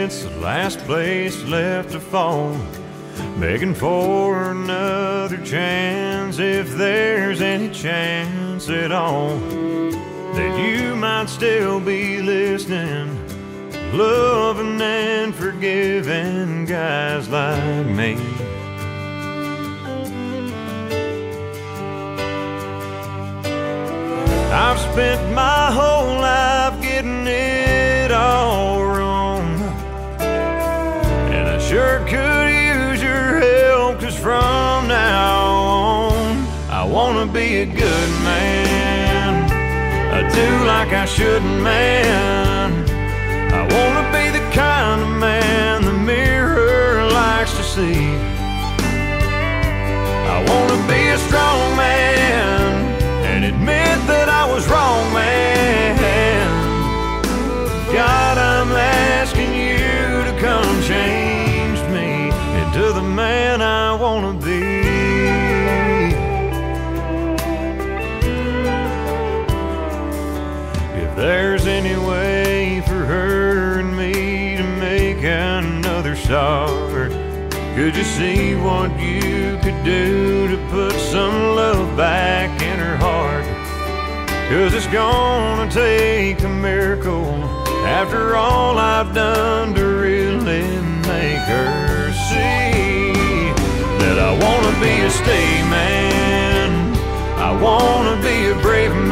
it's the last place left to fall, begging for another chance, if there's any chance at all that you might still be listening, loving and forgiving guys like me. I've spent my whole life getting it all wrong, and I sure could use your help, 'cause from now on I wanna be a good man. I do like I shouldn't, man. I wanna be the kind of man the mirror likes to see. I wanna be a strong man and admit that I was wrong, man. God, I'm asking you to come change me into the man I wanna be. If there's any way for her and me to make another start, could you see what you could do to put some love back in her heart? 'Cause it's gonna take a miracle after all I've done to really make her see that I wanna be a stay man. I wanna be a brave